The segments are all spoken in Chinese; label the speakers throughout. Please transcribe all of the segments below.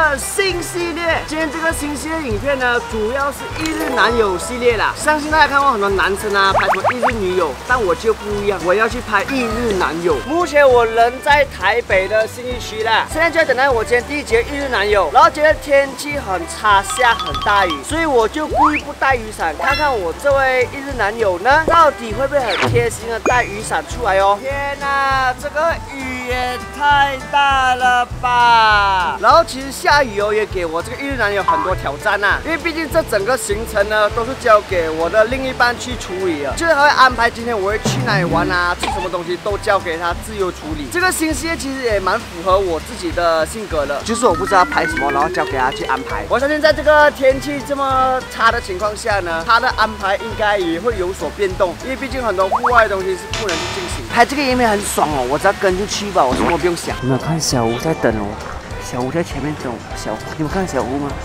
Speaker 1: 的新系列。今天这个新系列影片呢，主要是一日男友系列啦。相信大家看过很多男生啊拍什么一日女友，但我就不一样，我要去拍一日男友。目前我人在台北的信义区啦，现在就在等待我今天第一节一日男友。然后今天天气很差，下很大雨，所以我就故意不带雨伞，看看我这位一日男友呢，到底会不会很贴心的带雨伞出来哦。天哪，这个雨也太大了吧！然后其实下雨哦，也给我这个一日男友很多挑战啊，因为毕竟这整个行程呢都是交给我的另一半去处理的，就是他会安排今天我会去哪里玩啊，吃什么东西都交给他自由处理。这个新系列其实也蛮符合我自己的性格的，就是我不知道拍什么，然后交给他去安排。我相信在这个天气这么差的情况下呢，他的安排应该也会有所变动，因为毕竟很多户外的东西是不能去进行。拍这个影片很爽哦，我只要跟就去吧，我什么不用想。你们看小吴在等我，小吴在前面等我，你们看小吴吗？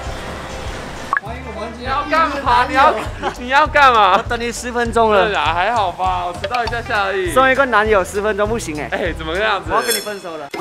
Speaker 2: 你要干嘛？你要干嘛？
Speaker 1: 我等你10分钟了。
Speaker 2: 对啊，还好吧，我迟到一下下而已。
Speaker 1: 送一个男友10分钟不行哎。
Speaker 2: 哎，怎么这样子？
Speaker 1: 我要跟你分手了。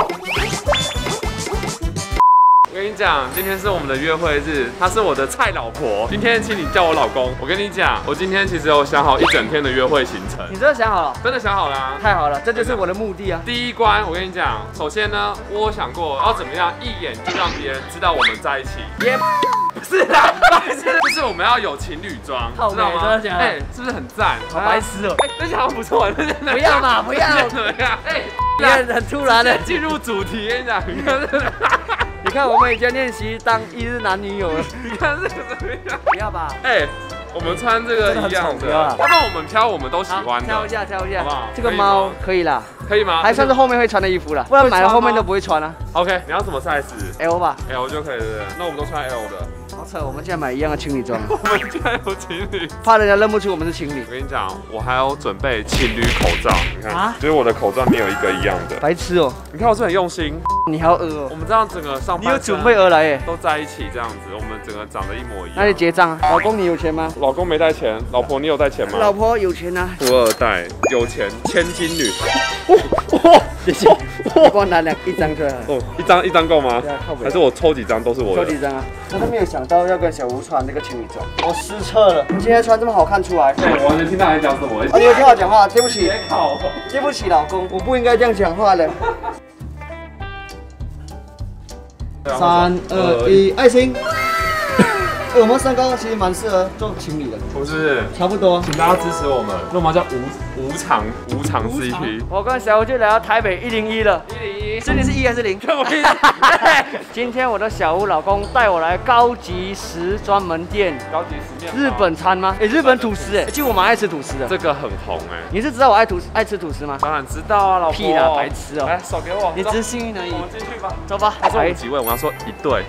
Speaker 2: 我跟你讲，今天是我们的约会日，她是我的蔡老婆。今天请你叫我老公。我跟你讲，我今天其实有想好一整天的约会行程。
Speaker 1: 你真的想好了？
Speaker 2: 真的想好了啊！
Speaker 1: 太好了，这就是我的目的啊。
Speaker 2: 第一关，我跟你讲，首先呢，我有想过要怎么样一眼就让别人知道我们在一起。不是啦，就是我们要有情侣装，知道吗？
Speaker 1: 真的假的？
Speaker 2: 哎，是不是很赞？
Speaker 1: 好白痴哦！
Speaker 2: 哎，这好像不错，
Speaker 1: 不要嘛，不要！
Speaker 2: 怎么样？哎，
Speaker 1: 你看很突然的
Speaker 2: 进入主题，跟你讲，你看这个。
Speaker 1: 你看，我们已经练习当一日男女友了。
Speaker 2: 你看这个怎么样？
Speaker 1: 不要吧？
Speaker 2: 哎，我们穿这个一样的，要不然我们挑我们都喜欢的。
Speaker 1: 挑一下，挑一下，
Speaker 2: 好不好？
Speaker 1: 这个猫可以啦，
Speaker 2: 可以吗？
Speaker 1: 还算是后面会穿的衣服啦，不然买了后面都不会穿啊。
Speaker 2: OK， 你要什么 size？
Speaker 1: L 吧
Speaker 2: ，L 就可以了。那我们都穿 L 的。
Speaker 1: 好扯，我们竟然买一样的情侣装，
Speaker 2: 我们竟然有情侣，
Speaker 1: 怕人家认不出我们是情侣。
Speaker 2: 我跟你讲，我还有准备情侣口罩，你看，
Speaker 1: 啊，
Speaker 2: 就是我的口罩没有一个一样的。
Speaker 1: 白痴哦！
Speaker 2: 你看我是很用心。
Speaker 1: 你好恶哦！
Speaker 2: 我们这样整个上班，
Speaker 1: 你有准备而来耶，
Speaker 2: 都在一起这样子，我们整个长得一模一样。
Speaker 1: 那你结账啊？老公你有钱吗？
Speaker 2: 老公没带钱，老婆你有带钱吗？
Speaker 1: 老婆有钱啊，
Speaker 2: 富二代，有钱，千金女。
Speaker 1: 谢谢。我帮我拿一张出来。
Speaker 2: 哦，一张够吗？还是我抽几张都是我的？
Speaker 1: 抽几张啊？我都没有想到要跟小吴穿那个情侣装，我失策了。你今天穿这么好看出来，
Speaker 2: 我完全听到你在讲什么。
Speaker 1: 你有听我讲话？对不起，
Speaker 2: 别考，
Speaker 1: 对不起，老公，我不应该这样讲话的。3、2、1，爱心。我们3个其实蛮适合做情侣的，
Speaker 2: 不是？
Speaker 1: 差不多，
Speaker 2: 请大家支持我们，那我们叫无偿 CP。
Speaker 1: 我跟小吴就来到台北101了，101，这里是1还是0？今天我的小吴老公带我来高级时专门店，
Speaker 2: 高级时面
Speaker 1: 日本餐吗？日本吐司其实我蛮爱吃吐司的，
Speaker 2: 这个很红
Speaker 1: 你是知道我爱吃吐司吗？
Speaker 2: 当然知道啊，老婆。
Speaker 1: 屁啦，白痴哦！
Speaker 2: 来，手给我，
Speaker 1: 你只是幸运而已。
Speaker 2: 我们进去吧，
Speaker 1: 走吧。
Speaker 2: 他说我们几位？我要说1对。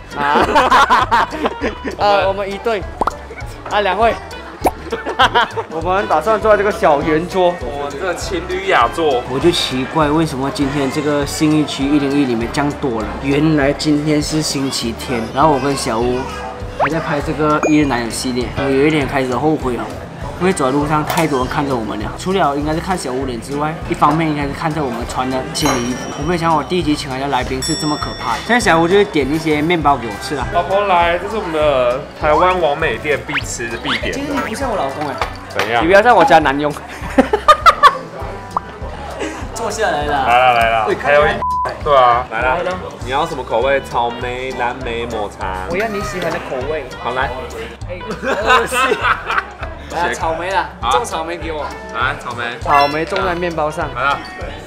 Speaker 1: 我们1对。2位。我们打算坐在这个小圆桌，
Speaker 2: 我们这个情侣雅座。
Speaker 1: 我就奇怪，为什么今天这个信义区101里面这样多人？原来今天是星期天，然后我跟小吴还在拍这个一日男友系列，我有一点开始后悔了。因为走在路上太多人看着我们了，除了应该是看小吴脸之外，一方面应该是看着我们穿的情侣衣服。我没有想到我第一集请来的来宾是这么可怕的。现在小吴就会点一些面包给我吃啦。
Speaker 2: 老婆来，这是我们的台湾网美店必吃必点的。
Speaker 1: 其实你不像我老公
Speaker 2: 怎样？
Speaker 1: 你不要在我家难用。坐下来了。
Speaker 2: 来了，还有对啊，来了。你要什么口味？草莓、蓝莓、抹茶。
Speaker 1: 我要你喜欢的口味。
Speaker 2: 好来。
Speaker 1: 来草莓啦，种草莓给我。
Speaker 2: 来草莓。
Speaker 1: 草莓种在面包上。
Speaker 2: 来了。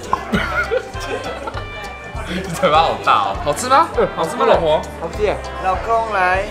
Speaker 2: 嘴巴好大哦，好吃吗？好吃吗，老婆？
Speaker 1: 好吃。老公来。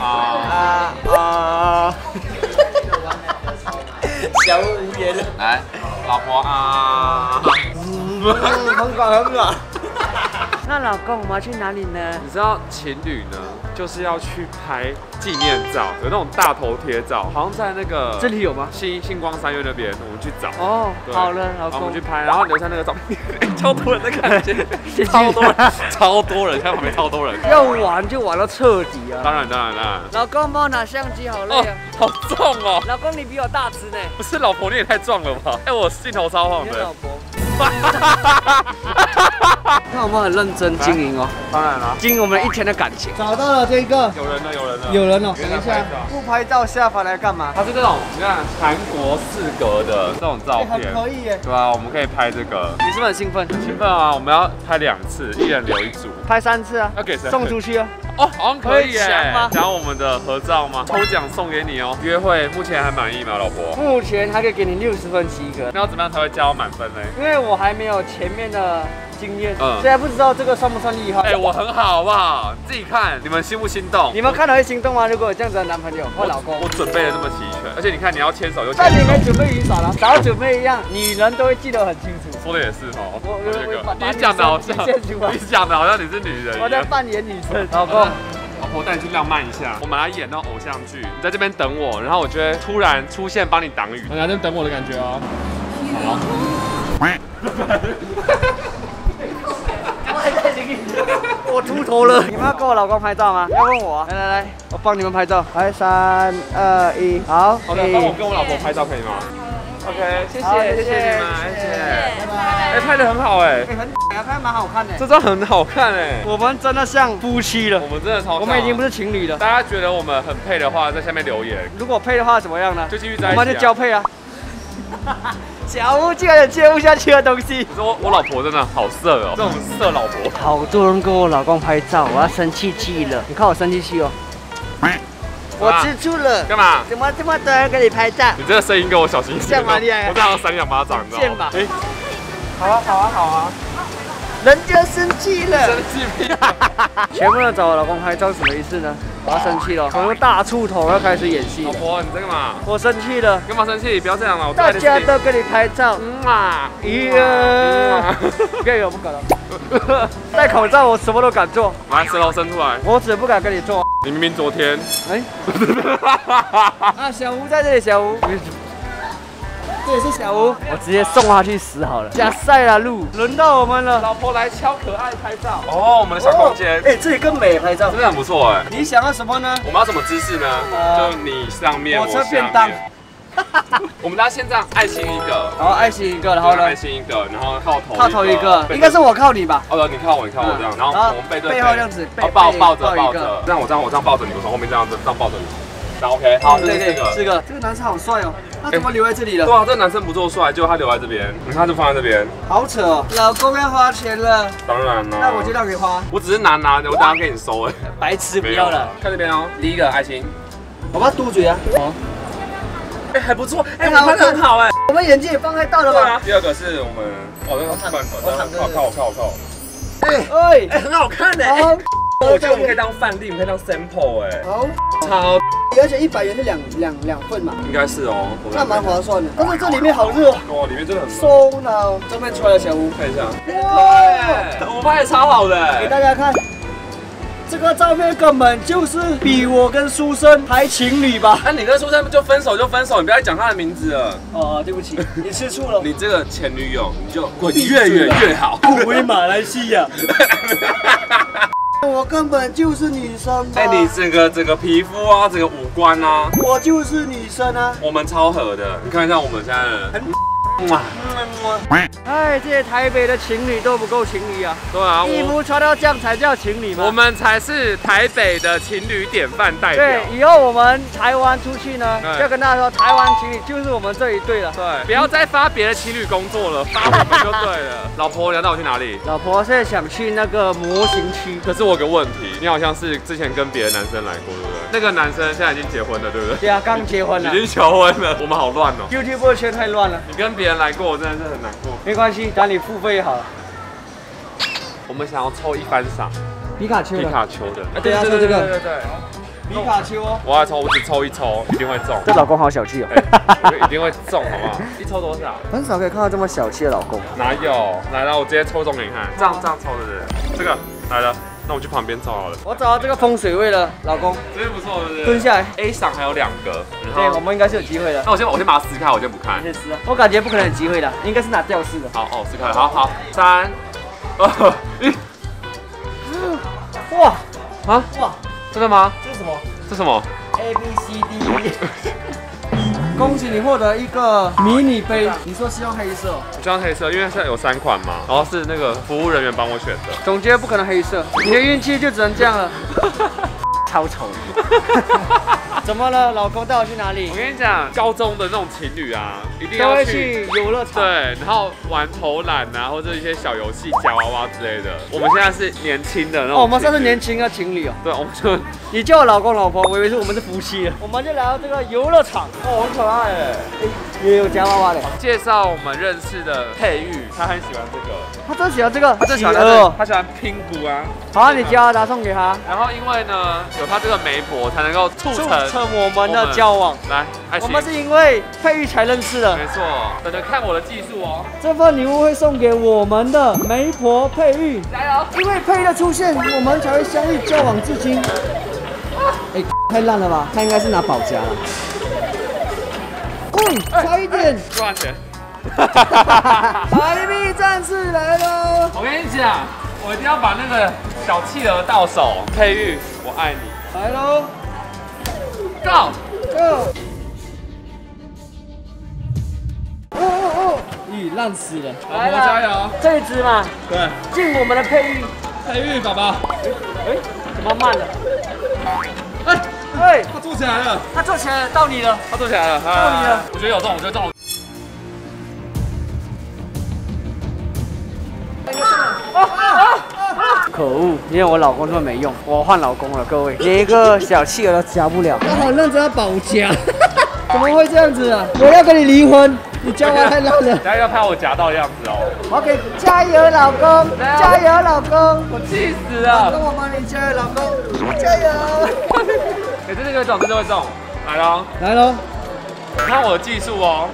Speaker 1: 小吴无言了。
Speaker 2: 来，老婆啊。
Speaker 1: 很爽。那老公，我们要去哪里呢？
Speaker 2: 你知道情侣呢，就是要去拍纪念照，有那种大头贴照，好像在那个
Speaker 1: 这里有吗？
Speaker 2: 星光3月那边，我们去找。
Speaker 1: 哦，好了，老公，
Speaker 2: 我们去拍，然后留下那个照片，超多人在看，超多人，看旁边超多人。
Speaker 1: 要玩就玩到彻底啊！
Speaker 2: 当然。
Speaker 1: 老公，帮我拿相机，好累啊！
Speaker 2: 好重哦！
Speaker 1: 老公，你比我大只呢。
Speaker 2: 不是，老婆你也太壮了吧？哎，我镜头超晃的。
Speaker 1: 老婆。 那我们很认真经营哦，
Speaker 2: 当然了，
Speaker 1: 经营我们一天的感情。找到了这个，
Speaker 2: 有人了，有人了，
Speaker 1: 有人哦。等一下
Speaker 2: 有人在拍照，
Speaker 1: 不拍照下凡来干嘛？
Speaker 2: 它是这种你看韩国4格的这种照
Speaker 1: 很
Speaker 2: 片，
Speaker 1: 可以耶。
Speaker 2: 对吧？我们可以拍这个，
Speaker 1: 你是不是很兴奋？
Speaker 2: 兴奋啊！我们要拍2次，一人留1组，
Speaker 1: 拍3次啊？
Speaker 2: 要给谁？
Speaker 1: 送出去啊？
Speaker 2: 哦，好像可以耶！
Speaker 1: 可以抢吗
Speaker 2: 想要我们的合照吗？抽奖送给你哦。约会目前还满意吗，老婆？
Speaker 1: 目前还可以给你60分及格，
Speaker 2: 那要怎么样才会加到满分呢？
Speaker 1: 因为我还没有前面的经验，
Speaker 2: 嗯
Speaker 1: 现在不知道这个算不算厉害。
Speaker 2: 哎，我很好，好不好？你自己看，你们心不心动？
Speaker 1: 你们看了会心动吗？如果有这样子的男朋友或老公
Speaker 2: 我，准备了这么齐全，而且你看，你要牵手又牵
Speaker 1: 但你没
Speaker 2: 手。
Speaker 1: 准备雨伞了，早准备一样，女人都会记得很清楚。
Speaker 2: 说的也是哦，
Speaker 1: 我
Speaker 2: 你讲的好像
Speaker 1: 把你出来
Speaker 2: 你讲的好像你是女人一样。
Speaker 1: 我在扮演女生，老公。
Speaker 2: 老婆带你去浪漫一下，我们来演那种偶像剧，你在这边等我，然后我就会突然出现帮你挡雨，你在这边等我的感觉哦。
Speaker 1: 我秃头了。你们要跟我老公拍照吗？要问我啊。来来来，我帮你们拍照。来，3、2、1，好。
Speaker 2: 好的，帮我跟我老婆拍照可以吗 ？OK， 谢谢谢谢你们，谢谢。哎，拍的很好哎，
Speaker 1: 拍蛮好看的。
Speaker 2: 这张很好看哎，
Speaker 1: 我们真的像夫妻了。
Speaker 2: 我们真的超像，
Speaker 1: 我们已经不是情侣了。
Speaker 2: 大家觉得我们很配的话，在下面留言。
Speaker 1: 如果配的话怎么样呢？
Speaker 2: 就继续在一起。
Speaker 1: 我们就交配啊。小屋竟然有接不下去的东西。
Speaker 2: 你说我老婆真的好色哦，这种色老婆。
Speaker 1: 好多人跟我老公拍照，我要生气气了。你看我生气气哦。我吃醋了。
Speaker 2: 干嘛？
Speaker 1: 怎么这么多人跟你拍照？
Speaker 2: 你这个声音跟我小心一点。
Speaker 1: 像玛利亚。
Speaker 2: 我这样3两巴掌，你知道吗？
Speaker 1: 贱吧？
Speaker 2: 哎，好啊好啊好啊。
Speaker 1: 人家生气了。
Speaker 2: 生气屁！
Speaker 1: 全部人找我老公拍照是什么意思呢？我要生气了，我用大醋头要开始演戏。
Speaker 2: 老婆，你在干嘛？
Speaker 1: 我生气了。
Speaker 2: 干嘛生气？不要这样了，
Speaker 1: 大家都跟你拍照。不要以为我不敢了。戴口罩我什么都敢做。
Speaker 2: 来，舌头伸出来。
Speaker 1: 我只不敢跟你做。
Speaker 2: 你明明昨天……
Speaker 1: 哎。啊，小吴在这里，小吴。这也是小吴，我直接送他去死好了。加塞啦路，轮到我们了。
Speaker 2: 老婆来敲可爱拍照。哦，我们的小空间，
Speaker 1: 哎，这里更美拍照，
Speaker 2: 真的很不错哎。
Speaker 1: 你想要什么呢？
Speaker 2: 我们要什么姿势呢？就你上面，
Speaker 1: 火车便当。
Speaker 2: 我们大家先这样，爱心一个，
Speaker 1: 然后爱心一个，然后呢？
Speaker 2: 爱心一个，然后
Speaker 1: 靠头一个，应该是我靠你吧？
Speaker 2: 哦，你靠我，你靠我这样，然后我们背对背，
Speaker 1: 背后这样子，
Speaker 2: 抱着，这样我这样抱着你，我从后面这样抱着你。那 OK， 好，这个男生好帅哦，他怎么留在这里了？ 对啊，这个男生不够帅，结果他留在这边，你看就放在这边，
Speaker 1: 好扯哦。老公要花钱了，
Speaker 2: 当然了，
Speaker 1: 那我就让你花。
Speaker 2: 我只是拿，我等下给你收哎。
Speaker 1: 白痴不要了，
Speaker 2: 看这边哦，第一个爱心，
Speaker 1: 我把它嘟嘴啊。哦，
Speaker 2: 哎还不错，哎我拍得很好哎。
Speaker 1: 我们眼睛也放太大了吧？
Speaker 2: 第二个是我们，哦那个饭靠，
Speaker 1: 哎，
Speaker 2: 很好看哎。我觉得我们可以当范例，我们可以当 sample 哎，
Speaker 1: 好，
Speaker 2: 超，
Speaker 1: 而且100元是两份嘛，
Speaker 2: 应该是哦，
Speaker 1: 那蛮划算的。但是这里面好热哦，
Speaker 2: 哇，里面真的很
Speaker 1: 松脑。这边出来的小屋，
Speaker 2: 看一下，
Speaker 1: 哇，
Speaker 2: 我拍的超好的，
Speaker 1: 给大家看。这个照片根本就是比我跟书生还情侣吧？
Speaker 2: 那你跟书生就分手，你不要再讲他的名字了。
Speaker 1: 哦，对不起，你吃醋了。
Speaker 2: 你这个前女友，你就滚越远越好，
Speaker 1: 不回马来西亚。我根本就是女生吧？
Speaker 2: 哎，你整个皮肤啊，整个五官啊，
Speaker 1: 我就是女生啊。
Speaker 2: 我们超合的，你看一下我们现在的。
Speaker 1: 哎，这些台北的情侣都不够情侣啊！
Speaker 2: 对啊，
Speaker 1: 衣服穿到这样才叫情侣吗？
Speaker 2: 我们才是台北的情侣典范代表。
Speaker 1: 对，以后我们台湾出去呢，就跟大家说，台湾情侣就是我们这一对了。
Speaker 2: 对，不要再发别的情侣工作了，发我们就对了。老婆，你要带我去哪里？
Speaker 1: 老婆现在想去那个模型区。
Speaker 2: 可是我有个问题，你好像是之前跟别的男生来过，对不对？那个男生现在已经结婚了，对不对？
Speaker 1: 对啊，刚结婚了，
Speaker 2: 已经求婚了。我们好乱哦。
Speaker 1: YouTube 圈太乱了。
Speaker 2: 你跟别人来过，我真的是很难过。
Speaker 1: 没关系，等你付费好了。
Speaker 2: 我们想要抽一番赏，
Speaker 1: 皮卡丘的。
Speaker 2: 对啊，抽这个。对。
Speaker 1: 皮卡丘哦。
Speaker 2: 我要抽，我只抽一抽，一定会中。
Speaker 1: 这老公好小气哦。
Speaker 2: 一定会中，好不好？一抽多少？
Speaker 1: 很少可以看到这么小气的老公。
Speaker 2: 哪有？来了，我直接抽中给你看。这样抽的，这个来了。那我去旁边照好了。
Speaker 1: 我找到这个风水位了，老公。
Speaker 2: 真不错，对不对？
Speaker 1: 蹲下来
Speaker 2: ，A 赏还有2个。
Speaker 1: 对，我们应该是有机会的。
Speaker 2: 那我先把它撕开，我先不看。
Speaker 1: 先撕啊！我感觉不可能有机会的，应该是拿吊饰的。
Speaker 2: 好，撕开，好，3、2、1。
Speaker 1: 哇！
Speaker 2: 啊？哇！真的吗？
Speaker 1: 这是什么？
Speaker 2: 这什么
Speaker 1: ？A B C D E。 恭喜你获得一个迷你杯。你说是用黑色？
Speaker 2: 我希望黑色，因为现在有3款嘛，然后是那个服务人员帮我选的。
Speaker 1: 总结不可能黑色，你的运气就只能这样了。超丑。怎么了，老公带我去哪里？
Speaker 2: 我跟你讲，高中的那种情侣啊，一定要去
Speaker 1: 游乐场，
Speaker 2: 对，然后玩投篮啊，或者一些小游戏、夹娃娃之类的。我们现在是年轻的那种，
Speaker 1: 哦，我们算是年轻的情侣哦。
Speaker 2: 对，我们就
Speaker 1: 你叫我老公老婆，我以为是我们是夫妻了。我们就来到这个游乐场，哦，很可爱哎，也有夹娃娃的。介
Speaker 2: 绍我们认识的佩玉，他很喜欢这个，
Speaker 1: 他真喜欢这个，
Speaker 2: 他真喜欢这个，他喜欢拼图啊。
Speaker 1: 好啊，你教他送给他。
Speaker 2: 然后因为呢，有他这个媒婆，才能够促成
Speaker 1: 我们的交往。
Speaker 2: 来，
Speaker 1: 我们是因为佩玉才认识的。
Speaker 2: 没错，等着看我的技术哦。
Speaker 1: 这份礼物会送给我们的媒婆佩玉，
Speaker 2: 加油！
Speaker 1: 因为佩玉的出现，我们才会相遇交往至今。哎，太烂了吧？他应该是拿保夹了。差一点。
Speaker 2: 多少钱？
Speaker 1: 海币战士来喽！
Speaker 2: 我跟你讲，我一定要把那个小企鹅到手。佩玉，我爱你。
Speaker 1: 来喽
Speaker 2: ！Go！
Speaker 1: Go！ 哦！咦，烂死了！
Speaker 2: 来了，加油！
Speaker 1: 这一只嘛，
Speaker 2: 对，
Speaker 1: 敬我们的佩玉。
Speaker 2: 佩玉宝宝，
Speaker 1: 哎，怎么慢了？
Speaker 2: 哎，他坐起来了，
Speaker 1: 他坐起来了，到你了，
Speaker 2: 他坐起来了，
Speaker 1: 到你了。
Speaker 2: 我觉得有中，我觉得中。
Speaker 1: 可恶！因为我老公这么没用，我换老公了，各位，连一个小企鹅都夹不了。他好认真要保夹，怎么会这样子啊？我要跟你离婚，你夹娃太烂了。
Speaker 2: 大家要拍我夹到的样子哦。
Speaker 1: OK， 加油老公，加油老公，
Speaker 2: 我气死了。
Speaker 1: 跟我帮你加油老公，加油。
Speaker 2: 哎，这个会中，这个会中，来喽，
Speaker 1: 来喽！
Speaker 2: 你看我的技术哦。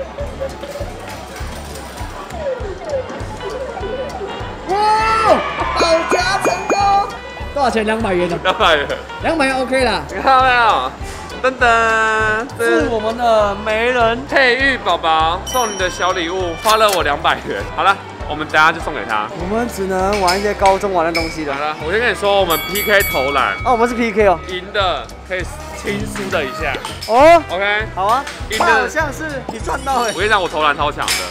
Speaker 1: 哇，保夹成功！多少钱？200元的。
Speaker 2: 200元。
Speaker 1: 200元 OK 啦。
Speaker 2: 你看到没有？噔噔，
Speaker 1: 是我们的媒人
Speaker 2: 佩玉宝宝送你的小礼物，花了我200元。好了，我们等下就送给他。
Speaker 1: 我们只能玩一些高中玩的东西了。
Speaker 2: 好了，我先跟你说，我们 PK 投篮。
Speaker 1: 哦，我们是 PK 哦。
Speaker 2: 赢的可以亲输的一下。
Speaker 1: 哦
Speaker 2: ，OK，
Speaker 1: 好啊。
Speaker 2: 赢的
Speaker 1: 好像是你赚到哎。
Speaker 2: 我跟你讲，我投篮超强的。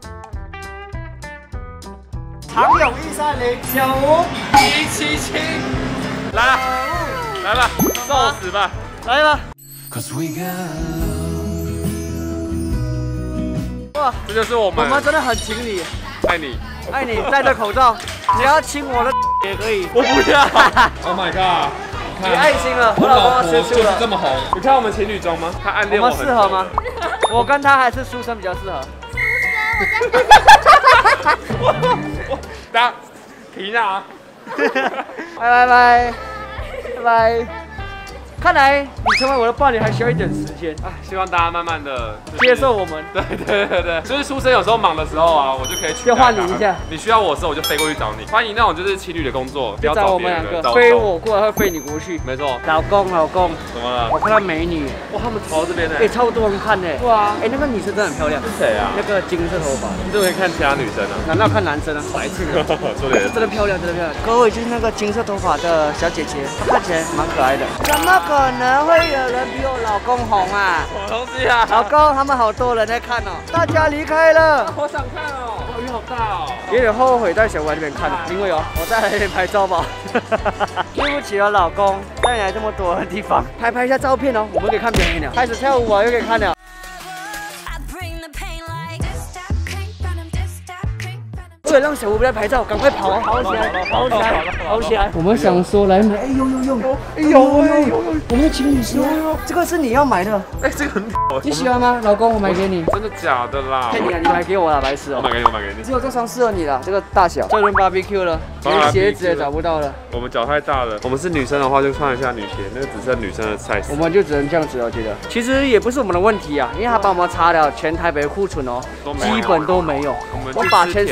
Speaker 1: 长勇130，小吴
Speaker 2: 177，来了，来吧，受死吧，
Speaker 1: 来吧。哇，
Speaker 2: 这就是我们
Speaker 1: 真的很情侣，
Speaker 2: 爱你，
Speaker 1: 爱你，戴着口罩，你要亲我的也可以。
Speaker 2: 我不要。Oh my god！
Speaker 1: 你爱心了，
Speaker 2: 我老婆
Speaker 1: 吃醋了，
Speaker 2: 这么红。你看我们情侣装吗？他暗恋我
Speaker 1: 们适合吗？我跟他还是书生比较适合。
Speaker 2: 打皮娜，
Speaker 1: 拜拜。看来你成为我的伴侣还需要一点时间
Speaker 2: 啊！希望大家慢慢的
Speaker 1: 接受我们。
Speaker 2: 对，就是书生有时候忙的时候啊，我就可以
Speaker 1: 就换你一下。
Speaker 2: 你需要我的时候，我就飞过去找你。欢迎那种就是情侣的工作，不要
Speaker 1: 找我们两个，飞我过来会飞你过去。
Speaker 2: 没错。
Speaker 1: 老公，
Speaker 2: 怎么了？
Speaker 1: 我看到美女，
Speaker 2: 哇，他们朝这边呢，
Speaker 1: 超多人看呢。哇，那个女生真的很漂亮。
Speaker 2: 是谁啊？
Speaker 1: 那个金色头发。
Speaker 2: 你怎么可以看其他女生呢？
Speaker 1: 难道看男生啊？白痴！
Speaker 2: 说的
Speaker 1: 真的漂亮，各位就是那个金色头发的小姐姐，她看起来蛮可爱的。怎么可能会有人比我老公红啊？
Speaker 2: 什么东西啊？
Speaker 1: 老公，他们好多人在看哦。大家离开了。
Speaker 2: 好想看哦，雨好大哦。
Speaker 1: 有点后悔在小馆那边看，因为我带来一点拍照吧。对不起了，老公，带你来这么多的地方，拍一下照片哦。我们可以看表演了，开始跳舞啊，又可以看了。为了让小吴不要拍照，赶快跑啊！跑起来！我们想说来买，有，我们的情侣书，这个是你要买的，
Speaker 2: 哎，这个很屌，
Speaker 1: 你喜欢吗？老公，我买给你。
Speaker 2: 真的假的啦？
Speaker 1: 骗你啊！你买给我了，白痴哦！
Speaker 2: 我买给你。
Speaker 1: 只有这双适合你了，这个大小。这轮 BBQ 了，连鞋子也找不到了。
Speaker 2: 我们脚太大了。我们是女生的话，就穿一下女鞋，那个只剩女生的 size。
Speaker 1: 我们就只能这样子了，我觉得。其实也不是我们的问题啊，因为他帮我们查了全台北库存哦，基本都没有。我把钱省下来。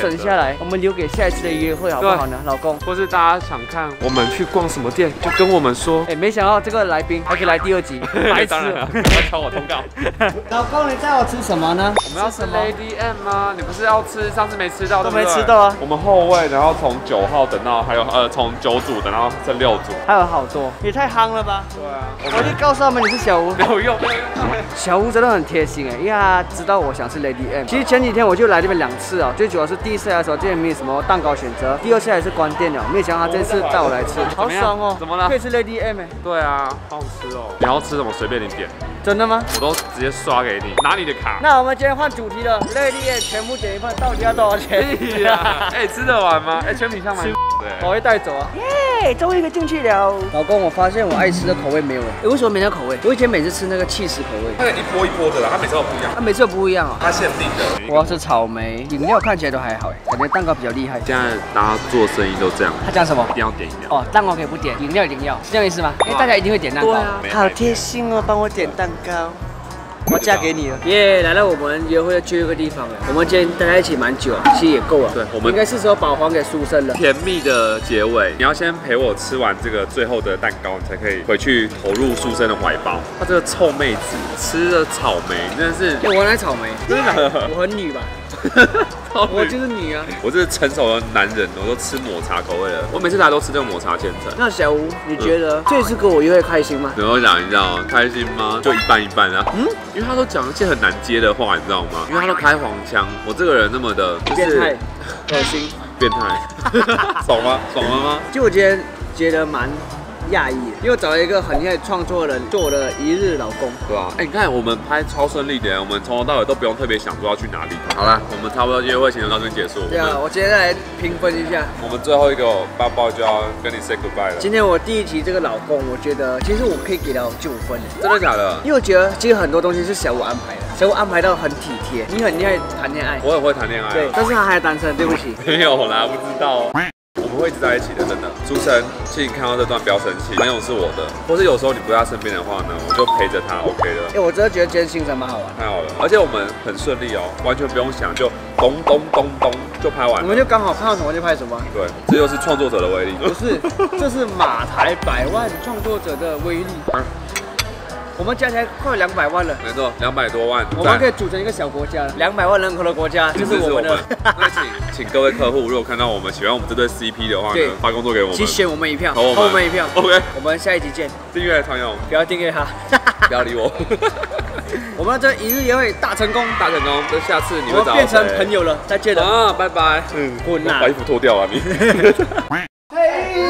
Speaker 1: 来，我们留给下一次的约会好不好呢，老公？
Speaker 2: 或是大家想看我们去逛什么店，就跟我们说。
Speaker 1: 哎，没想到这个来宾还可以来第2集，白痴！
Speaker 2: 当然了，要敲我通告。
Speaker 1: 老公，你带我吃什么呢？
Speaker 2: 我们要吃 Lady M 吗？你不是要吃上次没吃到，
Speaker 1: 都没吃到啊。
Speaker 2: 我们后位，然后从9号等到还有从9组等到剩6组，
Speaker 1: 还有好多，也太夯了吧？
Speaker 2: 对啊，
Speaker 1: 我就告诉他们你是小吴，
Speaker 2: 没有用。
Speaker 1: 小吴真的很贴心哎，因为他知道我想吃 Lady M。其实前几天我就来这边2次哦，最主要是第1次来的时候这边没有什么蛋糕选择，第2次还是关店了，没想到他这次带我来吃，好爽哦！
Speaker 2: 怎么了？
Speaker 1: 可以吃 Lady M 哎。
Speaker 2: 对啊，好好吃哦。你要吃什么随便你点。
Speaker 1: 真的吗？
Speaker 2: 我都直接刷给你，拿你的卡。
Speaker 1: 那我们今天换主题了 ，Lady M 全部点一份，到底要多少钱？
Speaker 2: 哎，吃得完吗？哎，全品相蛮。对，
Speaker 1: 我会带走啊。耶，终于可以进去了。老公，我发现我爱吃的口味没有了。为什么没那口味？我以前每次吃那个起司口味，
Speaker 2: 那个一波一波的啦，它每次都不一样。
Speaker 1: 它每次都不一样啊。
Speaker 2: 它限定的。
Speaker 1: 我要吃草莓，饮料看起来都还好哎，感觉蛋糕比较厉害。
Speaker 2: 现在大家做生意都这样。
Speaker 1: 他讲什么？
Speaker 2: 一定要点饮料。
Speaker 1: 哦，蛋糕可以不点，饮料一定要，是这样意思吗？因为大家一定会点蛋糕。对啊。好贴心哦，帮我点蛋糕。我嫁给你了，耶！来到我们约会的最后一个地方了。我们今天待在一起蛮久了，其实也够了。对，我们应该是时候把还给书生了。
Speaker 2: 甜蜜的结尾，你要先陪我吃完这个最后的蛋糕，你才可以回去投入书生的怀抱。他这个臭妹子吃了草莓，真的是。
Speaker 1: 我拿草莓，真的，我很女吧？我就是女啊！
Speaker 2: 我是成熟的男人，我都吃抹茶口味的。我每次来都吃这个抹茶千层。
Speaker 1: 那小吴，你觉得这次跟我约会开心吗？
Speaker 2: 然后讲一下哦，开心吗？就一半一半啊。因为他都讲一些很难接的话，你知道吗？因为他都开黄腔，我这个人那么的
Speaker 1: 变态、恶心、
Speaker 2: 变态，爽吗？爽了吗？
Speaker 1: 就我今天觉得蛮讶异，因为我找了一个很厉害的创作人做我的1日老公，
Speaker 2: 对吧？哎，你看我们拍超顺利的，我们从头到尾都不用特别想说要去哪里。好啦，我们差不多约会行程到这边结束。
Speaker 1: 对啊，我今天来评分一下。
Speaker 2: 我们最后一个包包就要跟你 say goodbye 了。
Speaker 1: 今天我第1题这个老公，我觉得其实我可以给到9分。
Speaker 2: 真的假的？
Speaker 1: 因为我觉得其实很多东西是小吴安排的，小吴安排到很体贴。你很厉害谈恋爱，
Speaker 2: 我也会谈恋爱。
Speaker 1: 对，但是他还单身，对不起。
Speaker 2: 没有啦，不知道。我们会一直在一起的，真的。书生，请你看到这段不要生气，朋友是我的，或是有时候你不在他身边的话呢，我就陪着他 ，OK 的。
Speaker 1: 哎，我真的觉得今天行程蛮好玩，
Speaker 2: 太好了，而且我们很顺利哦，完全不用想，就咚咚咚咚就拍完了。
Speaker 1: 我们就刚好看到什么就拍什么。
Speaker 2: 对，这就是创作者的威力。
Speaker 1: 不是，这是马台100万创作者的威力。我们加起来快200万了，
Speaker 2: 没错，200多万，
Speaker 1: 我们可以组成一个小国家，200万人口的国家，就是我们的。
Speaker 2: 那请各位客户，如果看到我们喜欢我们这对 CP 的话呢，发工作给我们，
Speaker 1: 请选我们一票，
Speaker 2: 投我们一票。OK，
Speaker 1: 我们下一集见。
Speaker 2: 订阅常用，
Speaker 1: 不要订阅他，
Speaker 2: 不要理我。
Speaker 1: 我们这1日约会大成功，
Speaker 2: 大成功。那下次你会找我
Speaker 1: 变成朋友了，再见了
Speaker 2: 啊，拜拜。
Speaker 1: 滚啊！
Speaker 2: 把衣服脱掉啊你。
Speaker 3: 嘿，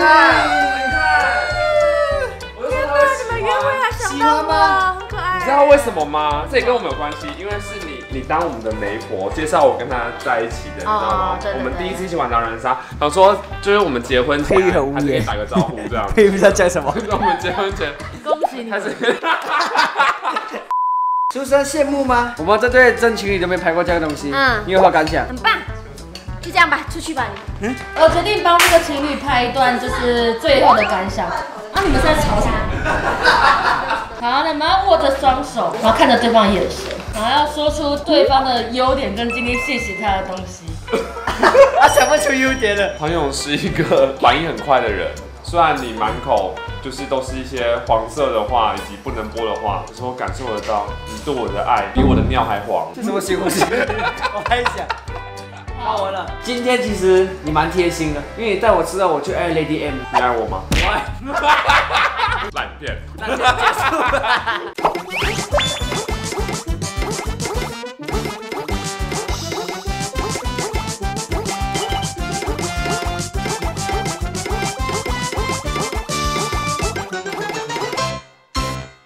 Speaker 3: 喜欢吗？很可爱。
Speaker 2: 你知道为什么吗？这也跟我们有关系，因为是你当我们的媒婆，介绍我跟他在一起的，你知道吗？我们第1次一起玩狼人杀，想说就是我们结婚前，还是可以打个招呼这样。
Speaker 1: 可以不知道讲什么？
Speaker 2: 我们结婚前，
Speaker 3: 恭喜你。
Speaker 1: 书生羡慕吗？我们这对真情侣都没拍过这样的东西，你有何感想？
Speaker 3: 很棒。就这样吧，出去吧你。我决定帮这个情侣拍一段，就是最后的感想。啊，你们在吵什么？好，你们要握着双手，然后看着对方眼神，然后要说出对方的优点跟今天谢谢他的东西。
Speaker 1: 他想不出优点了。
Speaker 2: 庞勇是一个反应很快的人，虽然你满口就是都是一些黄色的话以及不能播的话，可是我感受得到你对我的爱比我的尿还黄。
Speaker 1: 这什么新呼吸？我拍一下。好玩了。今天其实你蛮贴心的，因为你带我知道我去爱 Lady M。
Speaker 2: 你爱我吗？
Speaker 1: 我爱。
Speaker 2: 烂片。
Speaker 1: 烂片结束了。